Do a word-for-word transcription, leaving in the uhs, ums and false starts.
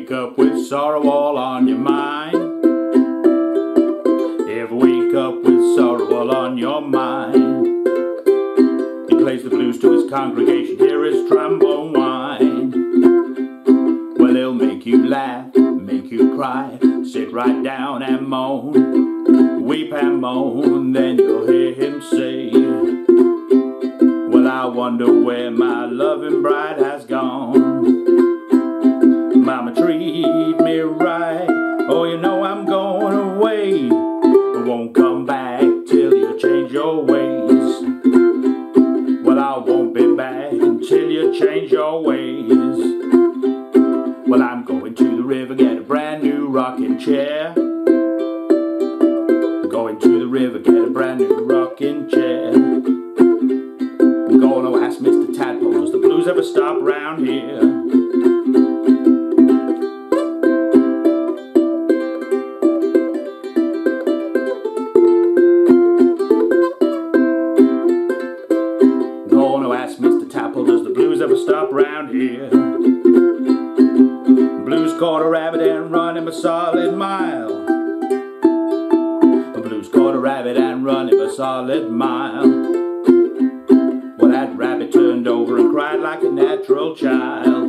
wake up with sorrow all on your mind, ever wake up with sorrow all on your mind, he plays the blues to his congregation, hear his trombone whine. Well, he'll make you laugh, make you cry, sit right down and moan, weep and moan, then you'll hear him say, well, I wonder where my loving bride has gone. Mama, treat me right, oh, you know I'm going away, I won't come back till you change your ways. Well, I won't be back until you change your ways. Well, I'm going to the river, get a brand new rocking chair. Going to the river, get a brand new rocking chair. I'm going to ask Mister Tadpole, does the blues ever stop round here? Going to ask Mister Tadpole, does the blues ever stop round here? Blues caught a rabbit and run him a solid mile. The blues caught a rabbit and run him a solid mile. Well, that rabbit turned over and cried like a natural child.